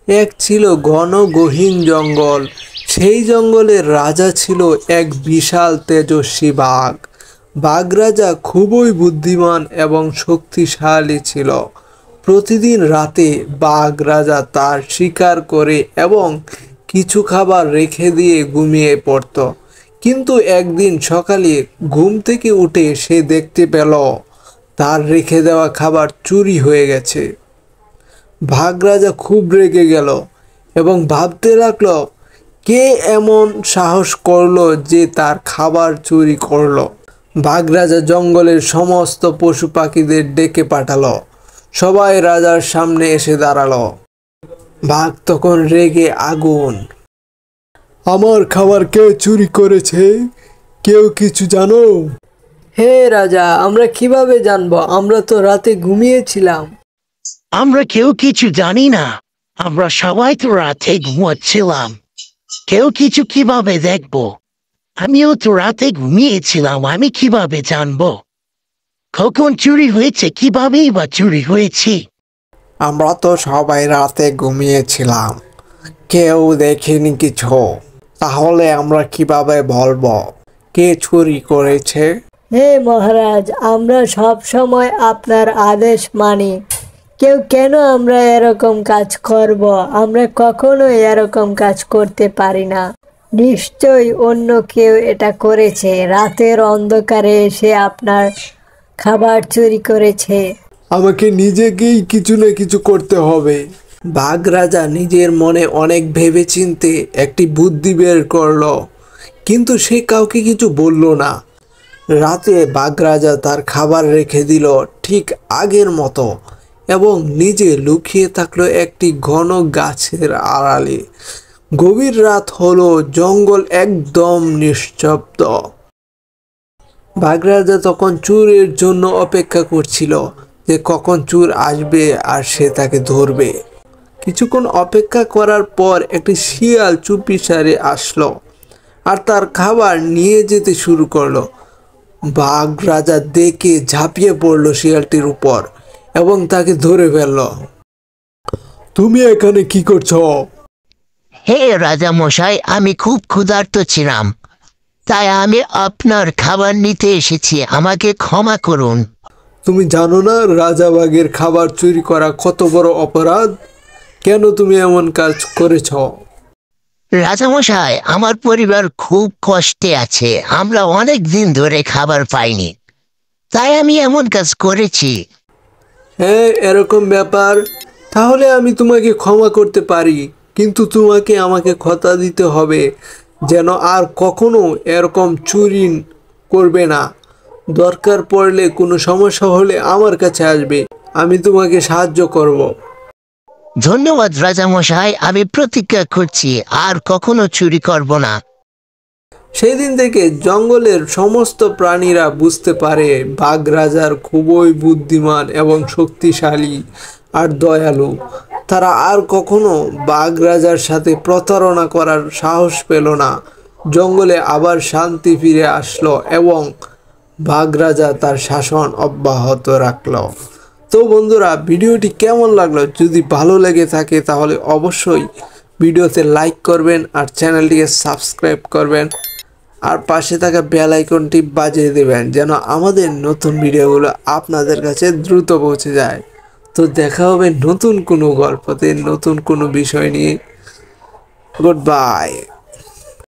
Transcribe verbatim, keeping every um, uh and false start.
এক ছিল ঘন গহীন জঙ্গল। সেই জঙ্গলের রাজা ছিল এক বিশাল তেজস্বী বাঘ। বাঘ রাজা খুবই বুদ্ধিমান এবং শক্তিশালী ছিল। প্রতিদিন রাতে বাঘ রাজা তার শিকার করে এবং কিছু খাবার রেখে দিয়ে ঘুমিয়ে পড়ত। কিন্তু একদিন সকালে ঘুম থেকে উঠে সে দেখতে পেল তার রেখে দেওয়া খাবার চুরি হয়ে গেছে। বাঘ রাজা খুব রেগে গেল এবং ভাবতে লাগলো, কে এমন সাহস করলো যে তার খাবার চুরি করলো। বাঘ রাজা জঙ্গলের সমস্ত পশু পাখিদের ডেকে পাঠালো। সবাই রাজার সামনে এসে দাঁড়ালো। বাঘ তখন রেগে আগুন। আমার খাবার কে চুরি করেছে? কেউ কিছু জানো? হে রাজা, আমরা কিভাবে জানবো? আমরা তো রাতে ঘুমিয়েছিলাম। আমরা কেউ কিছু জানি না, আমরা সবাই তো রাতে ঘুমাচ্ছিলাম। কেউ কিছু কিভাবে দেখবো? আমিও তো রাতে ঘুমিয়েছিলাম, আমি কিভাবে জানবো কখন চুরি হয়েছে? কিভাবেই বা চুরি হয়েছে? আমরা তো সবাই রাতে ঘুমিয়েছিলাম, কেউ দেখেনি কিছু। তাহলে আমরা কিভাবে বলবো কে চুরি করেছে? হে মহারাজ, আমরা সব সময় আপনার আদেশ মানি। কেউ কেন আমরা এরকম কাজ করব? আমরা কখনো এরকম কাজ করতে পারি না। নিশ্চয়ই অন্য কেউ এটা করেছে, রাতের অন্ধকারে এসে আপনার খাবার চুরি করেছে। আমাকে নিজেকেই কিছু না কিছু করতে হবে। বাঘ রাজা নিজের মনে অনেক ভেবেচিন্তে একটি বুদ্ধি বের করলো, কিন্তু সে কাউকে কিছু বলল না। রাতে বাঘ রাজা তার খাবার রেখে দিল ঠিক আগের মতো এবং নিজে লুকিয়ে থাকলো একটি ঘন গাছের আড়ালে। গভীর রাত হলো, জঙ্গল একদম নিস্তব্ধ। বাঘ রাজা তখন চোরের জন্য অপেক্ষা করছিল যে কখন চোর আসবে আর সে তাকে ধরবে। কিছুক্ষণ অপেক্ষা করার পর একটি শিয়াল চুপিসারে আসলো আর তার খাবার নিয়ে যেতে শুরু করলো। বাঘ রাজা দেখে ঝাঁপিয়ে পড়লো শিয়ালটির উপর এবং তাকে ধরে ফেলল। তুমি এখানে কি করছো? হে রাজা মশাই, আমি খুব ক্ষুধার্ত ছিলাম, তাই আমি আপনার খাবার নিতে এসেছি, আমাকে ক্ষমা করুন। তুমি জানো না রাজা বাঘের খাবার চুরি করা কত বড় অপরাধ? কেন তুমি এমন কাজ করেছ? রাজামশাই, আমার পরিবার খুব কষ্টে আছে, আমরা অনেক দিন ধরে খাবার পাইনি, তাই আমি এমন কাজ করেছি। হ্যাঁ, এরকম ব্যাপার। তাহলে আমি তোমাকে ক্ষমা করতে পারি, কিন্তু তোমাকে আমাকে কথা দিতে হবে যেন আর কখনো এরকম চুরি করবে না। দরকার পড়লে কোনো সমস্যা হলে আমার কাছে আসবে, আমি তোমাকে সাহায্য করব। ধন্যবাদ রাজামশাই, আমি প্রতিজ্ঞা করছি আর কখনো চুরি করব না। সেই দিন থেকে জঙ্গলের সমস্ত প্রাণীরা বুঝতে পারে বাঘ রাজার খুবই বুদ্ধিমান এবং শক্তিশালী আর দয়ালু। তারা আর কখনো বাঘ রাজার সাথে প্রতারণা করার সাহস পেল না। জঙ্গলে আবার শান্তি ফিরে আসলো এবং বাঘ রাজা তার শাসন অব্যাহত রাখল। তো বন্ধুরা, ভিডিওটি কেমন লাগলো? যদি ভালো লেগে থাকে তাহলে অবশ্যই ভিডিওতে লাইক করবেন আর চ্যানেলটিকে সাবস্ক্রাইব করবেন আর পাশে থাকা বেল আইকনটি বাজিয়ে দেবেন যেন আমাদের নতুন ভিডিওগুলো আপনাদের কাছে দ্রুত পৌঁছে যায়। তো দেখা হবে নতুন কোনো গল্পতে, নতুন কোনো বিষয় নিয়ে। Good by.